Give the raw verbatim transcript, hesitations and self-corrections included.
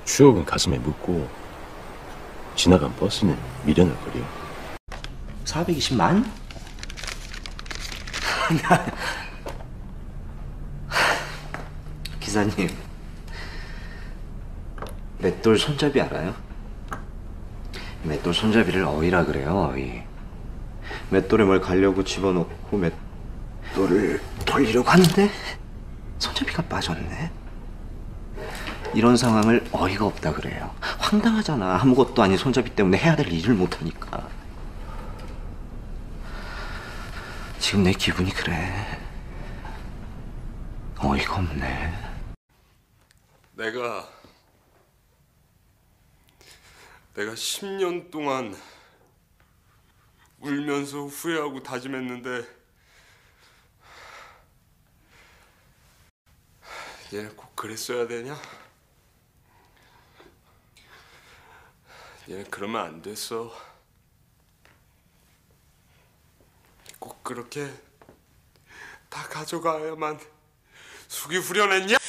추억은 가슴에 묻고 지나간 버스는 미련을 버려. 사백이십만? 기사님, 맷돌 손잡이 알아요? 맷돌 손잡이를 어이라 그래요, 어이. 맷돌에 뭘 가려고 집어넣고 맷돌을 돌리려고 하는데 손잡이가 빠졌네. 이런 상황을 어이가 없다 그래요. 황당하잖아. 아무것도 아닌 손잡이 때문에 해야 될 일을 못하니까. 지금 내 기분이 그래. 어이가 없네. 내가 내가 십 년 동안 울면서 후회하고 다짐했는데 얘 꼭 그랬어야 되냐? 얘 그러면 안 됐어. 꼭 그렇게 다 가져가야만 숙이 후련했냐?